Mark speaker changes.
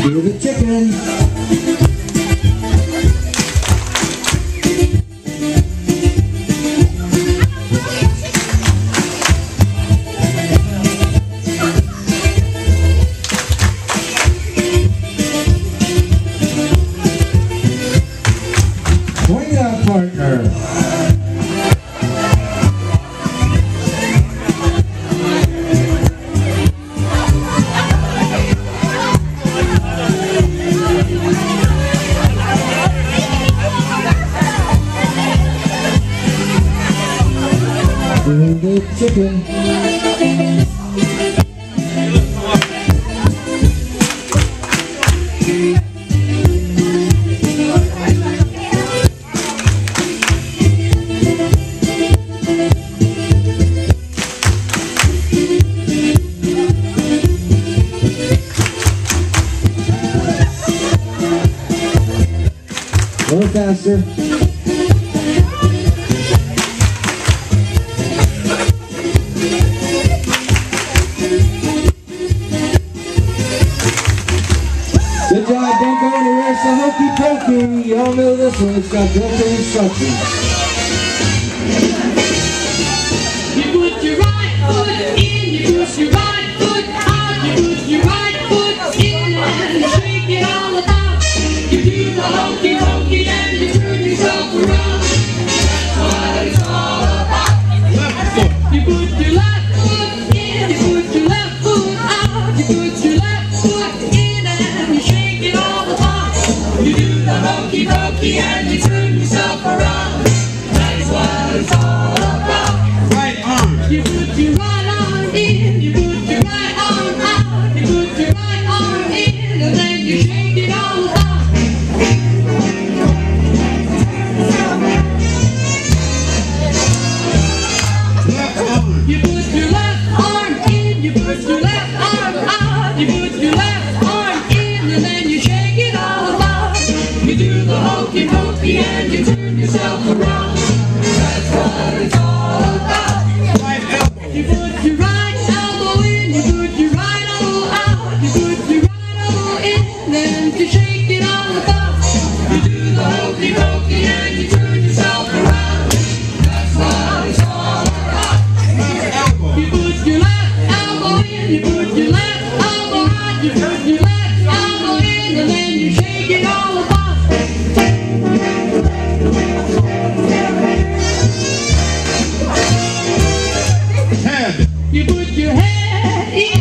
Speaker 1: Do the chicken. Swing that partner. Do the chicken. A little faster. Good job, don't go anywhere, so hokey pokey. Y'all know this one, it's got built-in instructions.
Speaker 2: You put your right foot in, you push your right foot out, you put your right foot in and you shake it all about. You do the hokey pokey and you turn yourself around. That's what it's all about. Left foot. You put your left foot in, you put your left foot out, you put your left foot in and you shake it all about. You do the hokey pokey and you turn yourself around. That's what it's all about.
Speaker 3: Right arm.
Speaker 2: You put your right arm in, you put your right arm out, you put your right arm in, and then you shake it all about.
Speaker 3: Left arm.
Speaker 2: You put your left arm in, you put your left arm out, you put your left arm in, and then you shake it all about. You do the hokey pokey and you turn yourself around. That's what it's all about.
Speaker 3: Right elbow.
Speaker 2: You put your right elbow in, you put your right elbow out, you put your right elbow in, then you shake it all about. You do the hokey pokey and you turn yourself around. That's what it's all about.
Speaker 3: Left elbow.
Speaker 2: You put your left elbow in, you put your left elbow out, you put your left elbow in, and then you shake it all about.
Speaker 3: Head.
Speaker 2: You put your head in.